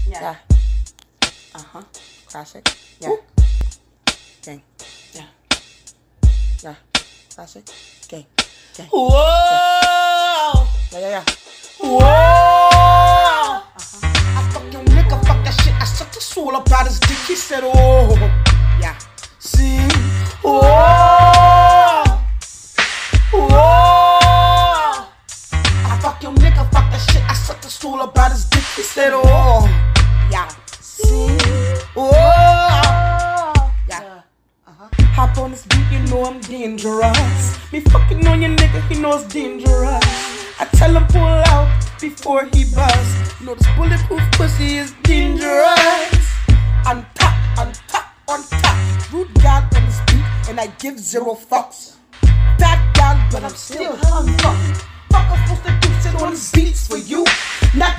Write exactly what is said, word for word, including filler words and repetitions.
Yeah. Yeah. Uh-huh. Classic. Yeah. Ooh. Gang. Yeah. Yeah. Classic. Gang. Gang. Whoa. Yeah, yeah, yeah. Whoa. Uh-huh. I fuck your nigga, fuck that shit. I sucked the soul up out his dick. He said, oh. Yeah. See. Whoa. Whoa. I fuck your nigga, fuck that shit. I sucked the soul up out his dick. He said, oh. Yeah. See. Whoa. Yeah. Uh-huh. Hop on this beat, you know I'm dangerous. Me fucking on your nigga, he knows dangerous. I tell him pull out before he bust. You know this bulletproof pussy is dangerous. On top, on top, on top. Rude gal on this beat, and I give zero fucks. That gal, but I'm still hung fuck. Fuck, I'm supposed to do shit on these beats for you. Not